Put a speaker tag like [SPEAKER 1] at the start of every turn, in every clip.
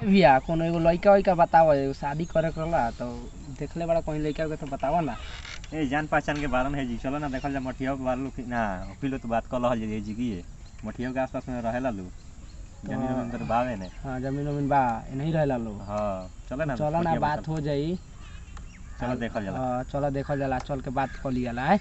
[SPEAKER 1] भैया कोनो एगो लड़का वैका बताओ, एगो शादी करे करला तो देखले बड़ा कहीं लड़का के तो बताओ ना।
[SPEAKER 2] ए जान पहचान के बारन है जी, चलो ना देखल जा मठिया के बार लोग ना अकेले तो बात कल है जी की मठिया के आसपास में रहेला लोग, जमीन में अंदर बावे ने।
[SPEAKER 1] हां जमीन में बा नहीं रहेला लोग।
[SPEAKER 2] हां चलो
[SPEAKER 1] ना बात हो जाई,
[SPEAKER 2] चलो देखल जाला।
[SPEAKER 1] हां चलो देखल जाला, चल के बात कर लिया है।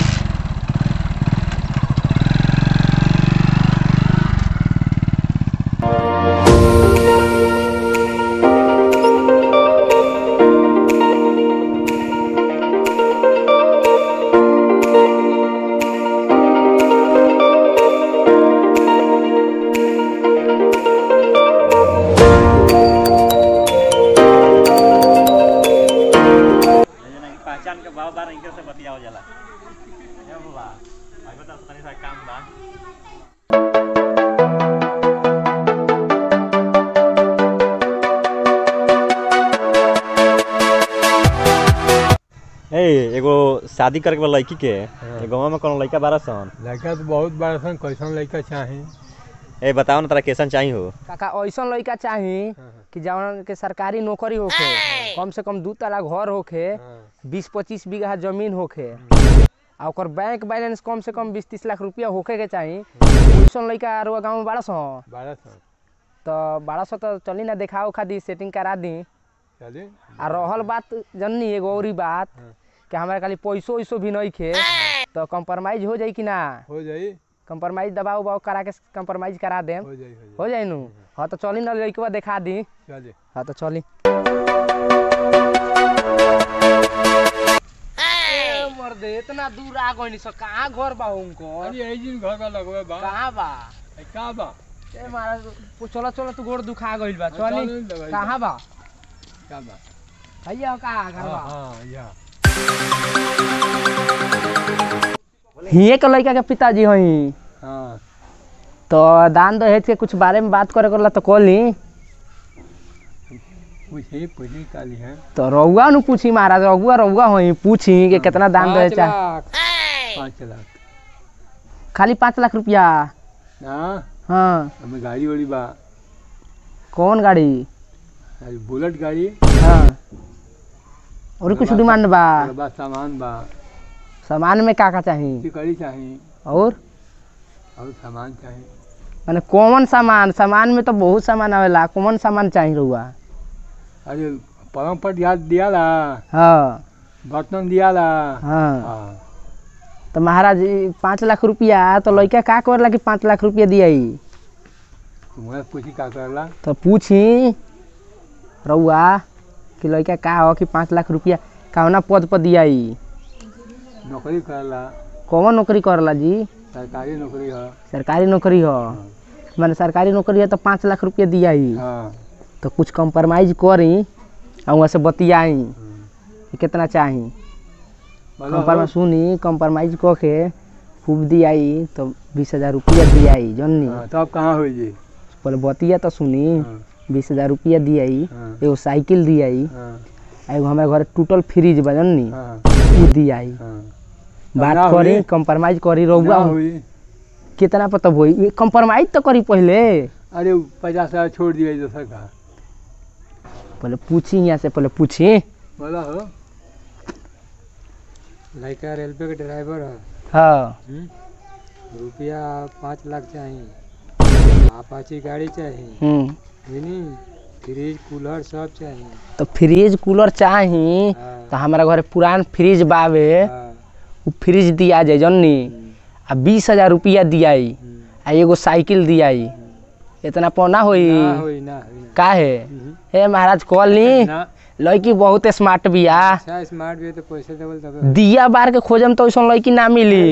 [SPEAKER 2] पहचान के बार बार इनके से बतियाओ जाला। ए बाबा भाई बता तनी सा काम बा। ए एगो शादी करे के लड़की के गांव में कौन लड़का बारसन?
[SPEAKER 3] लड़का तो बहुत बारसन, कैसन लड़का चाही?
[SPEAKER 2] ए बताओ ना तोरा कैसन चाहिए हो?
[SPEAKER 1] काका ऐसा लड़का चाही कि जवन के सरकारी नौकरी होखे, कम से कम 2 तला घर होखे, 20-25 बीघा जमीन होखे, आ ओकर बैंक बैलेंस कम से कम 20-30 लाख रुपया होखे के चाही। ऐसा लड़का रुआ गांव में बारसन तो तो चली ना देखाओ खादी सेटिंग करा दी।
[SPEAKER 3] चली
[SPEAKER 1] आ रहल बात जननी एगो औरी बात कि हमारे खाली पैसो भी नहीं खे तो कंप्रोमाइज हो जाई कि ना?
[SPEAKER 3] हो जाई,
[SPEAKER 1] कंप्रोमाइज दबाव उबाव करा के कंप्रोमाइज करा देम। हो जाई नु। हाँ तो चली ना लड़कवा दिखा दी।
[SPEAKER 3] चली।
[SPEAKER 1] हाँ तो चली। मर्दे इतना दूर आ गइनी स कहां घर बा उनको?
[SPEAKER 3] अरे यही दिन घर बा लगवे बा।
[SPEAKER 1] कहां बा?
[SPEAKER 3] का बा?
[SPEAKER 1] ए महाराज चलो तू गोड़ दुखा गइल बा। चली कहां बा?
[SPEAKER 3] का बा?
[SPEAKER 1] भैया का घर बा?
[SPEAKER 3] हां या
[SPEAKER 1] हिये के लड़का के पिताजी हई।
[SPEAKER 3] हां
[SPEAKER 1] तो दान दहेज के कुछ बारे में बात करे करला तो कहली
[SPEAKER 3] पूछी काली है
[SPEAKER 1] तो रउआ नु पूछी महाराज, रउआ होई पूछी कि कितना दान दहेज चाह।
[SPEAKER 3] 5 लाख
[SPEAKER 1] खाली 5 लाख रुपया
[SPEAKER 3] ना?
[SPEAKER 1] हाँ
[SPEAKER 3] हमें गाड़ी वाड़ी बा।
[SPEAKER 1] कौन गाड़ी?
[SPEAKER 3] अरे बुलेट गाड़ी।
[SPEAKER 1] हाँ और कुछ डिमांड बा?
[SPEAKER 3] बा सामान बा।
[SPEAKER 1] सामान में का चाहिए?
[SPEAKER 3] कड़ी चाहिए
[SPEAKER 1] और
[SPEAKER 3] सामान चाहिए।
[SPEAKER 1] माने कौन सामान? सामान में तो बहुत सामान आवेला, कौन सामान चाहिए रउआ?
[SPEAKER 3] अरे परमपट याद दिया ला।
[SPEAKER 1] हाँ
[SPEAKER 3] बर्तन दिया ला।
[SPEAKER 1] हाँ तो महाराज 5 लाख रुपया तो लड़का का करला कि 5 लाख रुपया दियाई?
[SPEAKER 3] तुम्हारे पूछी का करला
[SPEAKER 1] तो पूछी रउआ कि लड़का का हो कि 5 लाख रुपया कौना पद पर दियाई?
[SPEAKER 3] नौकरी करला।
[SPEAKER 1] कौन नौकरी करला जी?
[SPEAKER 3] सरकारी नौकरी है।
[SPEAKER 1] सरकारी नौकरी हो? माने सरकारी नौकरी है तो 5 लाख रुपया दियाई। तो कुछ कंप्रोमाइज करी और वहाँ से बतियाई कितना चाहिए। कंप्रोमाइज सुनी, कंप्रोमाइज कह के खूब दियाई तो 20,000 रुपया दियाई जननी।
[SPEAKER 3] तब कहाँ हो जी?
[SPEAKER 1] पहले बतिया तो सुनी। 20,000 रुपया दियाई, एगो साइकिल दियाई, एगो हमारे घर टूटल फ्रिज बा जननी वो दियाई। बात करी कंप्रोमाइज करी रउआ कितना पता होई, कंप्रोमाइज तो करी पहले।
[SPEAKER 3] अरे 50,000 छोड़ दिया दोसर का।
[SPEAKER 1] पहले पूछी, यहाँ से पहले पूछी।
[SPEAKER 3] बोला हो लड़का रेलवे के ड्राइवर है।
[SPEAKER 1] हाँ
[SPEAKER 3] रुपया 5 लाख चाहिए, अपाची गाड़ी चाहिए, फ्रिज कूलर सब चाहिए।
[SPEAKER 1] तो फ्रिज कूलर चाहिए तो हमारा घर पुरान फ्रिज बावे, वो फ्रिज दिया जाए जननी। आ 20,000 रुपया दियाई आ एगो साइकिल दियाई, इतना पौना होई? का है हे महाराज कहली लड़की बहुत स्मार्ट बिया।
[SPEAKER 3] स्मार्ट भी तो पैसे देवल तब
[SPEAKER 1] दिया बार के खोजम तो ऐसा लड़की ना मिली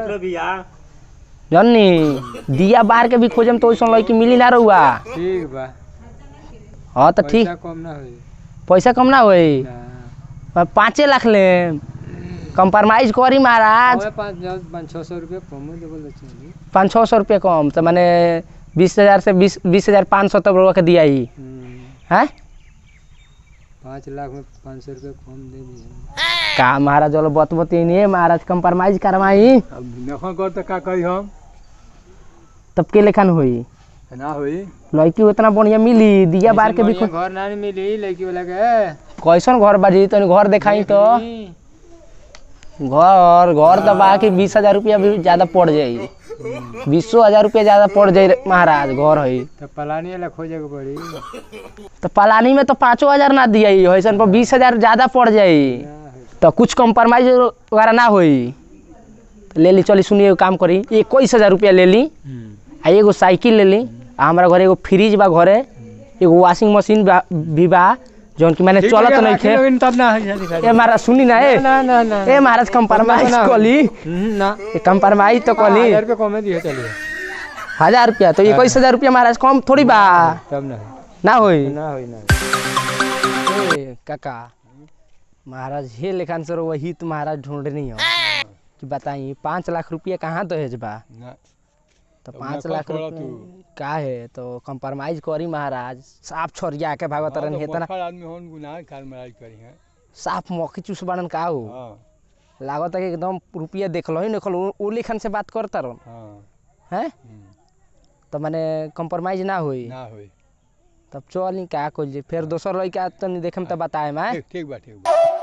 [SPEAKER 1] जननी। दिया बार के भी खोजम तो ऐसा लड़की मिली ना रहुआ।
[SPEAKER 3] ठीक बा।
[SPEAKER 1] हाँ तो ठीक, पैसा कम ना होई। 5 लाख ले कंप्रोमाइज करी महाराज।
[SPEAKER 3] 500-600 रुपया कम देवल चाहिए।
[SPEAKER 1] 500-600 रुपया कम तो माने 20,000 से 20,500 तक रउआ के दियाई है।
[SPEAKER 3] 5 लाख में 500 रुपया कम दे दिए
[SPEAKER 1] का महाराज वाला बतबती नहीं महाराज, कंप्रोमाइज करवाई।
[SPEAKER 3] अब नखन कर तो का कही हम
[SPEAKER 1] तब के लेखन हुई?
[SPEAKER 3] ना होई
[SPEAKER 1] लड़की उतना बढ़िया मिली दिया बार के भी
[SPEAKER 3] घर ना मिली लड़की वाला के
[SPEAKER 1] कैसन घर बाजी तनी घर दिखाई तो घर तो बाकी 20,000 रुपया भी ज्यादा पड़ जाई 20,000 रुपया ज्यादा पड़ जाई महाराज घर है
[SPEAKER 3] तो पलानी वाला खोजे के पड़ी
[SPEAKER 1] तो पलानी में तो 5,000 ना दिया ऐसा पर 20,000 ज्यादा पड़ जाई तो कुछ कम्प्रोमाइज वगैरह ना होई ले ली चली सुनिए काम करी 21,000 रुपया ले ली आ एगो साइकिल ले ली आ हमारा घरे एगो फ्रिज बा घरे एगो वॉशिंग मशीन भी बा जौन की मैंने चलत नहीं खे
[SPEAKER 3] तब ना
[SPEAKER 1] ए महाराज सुनी ना ए
[SPEAKER 3] ना ना
[SPEAKER 1] ए महाराज कम्प्रोमाइज कली
[SPEAKER 3] ना
[SPEAKER 1] कम्प्रोमाइज तो कली
[SPEAKER 3] 1000 रुपया कम दिए चलिए
[SPEAKER 1] 1,000 रुपया तो 21,000 रुपया महाराज कम थोड़ी बा
[SPEAKER 3] तब
[SPEAKER 1] ना होई
[SPEAKER 3] ना होई ना
[SPEAKER 1] ए काका महाराज हे लेखान सर वही तो महाराज ढूंढ नहीं हो कि बताई 5 लाख रुपया कहाँ दहेज बा तो 5 लाख रुपया का है तो कम्प्रोमाइज करी महाराज साफ छोरिया के भागवत रहन हेतना
[SPEAKER 3] आदमी होन गुनाह कम्प्रोमाइज करी है
[SPEAKER 1] साफ मक्खी चूस बनन का हो लागत है कि एकदम रुपया देखलो ही देखलो ओ लेखन से बात करता रहो हैं तो माने कम्प्रोमाइज ना होई
[SPEAKER 3] ना होई
[SPEAKER 1] तब चल का कोई फिर दोसर लड़का तो नहीं देखम तो बताए मैं
[SPEAKER 3] ठीक बा